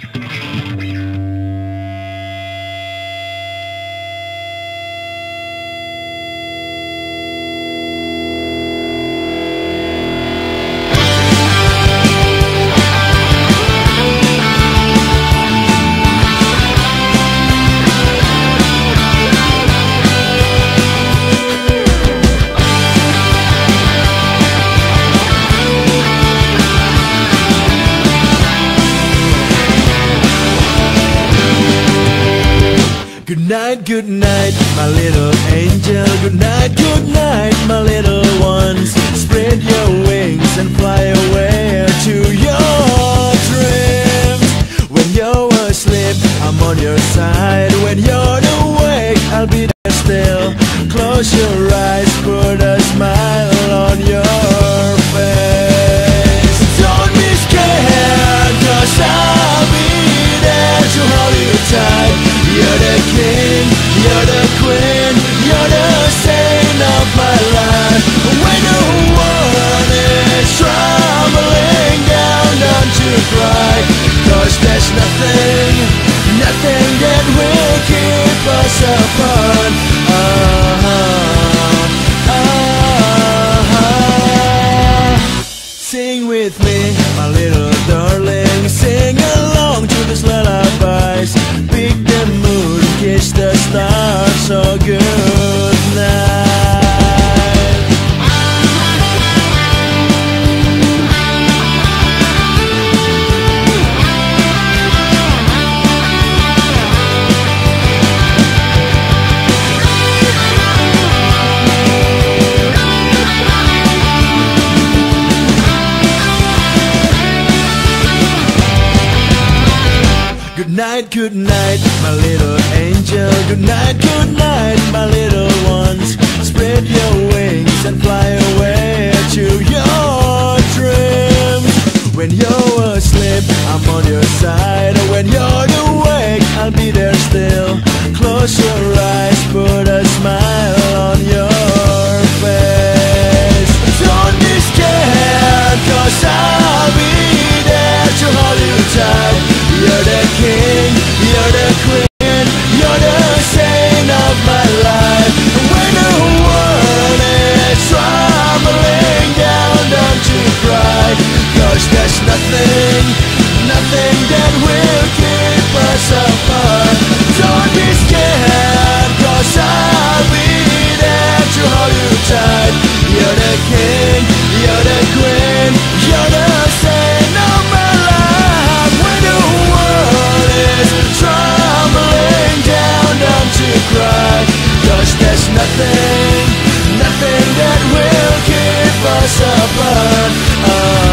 Good night, my little angel. Good night, my little ones. Spread your wings and fly away to your dreams. When you're asleep, I'm on your side. When you're awake, I'll be there still. Close your eyes, put a smile on your face. Don't be scared, 'cause I'll be there to hold you tight. You're the king, you're the queen, you're the saint of my life. When the world is trembling down, don't you cry, 'cause there's nothing that will keep us apart. Sing with me, my little darling. Sing along to these lullabies. Pick the mood, kiss the stars. So good night. Good night, my little angel. Good night, my little ones. Spread your wings and fly away to your dreams. When you're asleep, I'm on your side. When you're awake, I'll be there still. Close your eyes, put a smile on your face. Don't be scared, 'cause I'll be there to hold you tight. You're the king, you're the queen, you're the saint of my life. When the world is trembling down, don't you cry, 'cause there's nothing that will keep us apart. Don't be scared, 'cause I'll be there to hold you tight. You're the king, you're the queen, you're the saint of my life. When the world is trembling down, don't you cry, 'cause there's nothing that will keep us apart.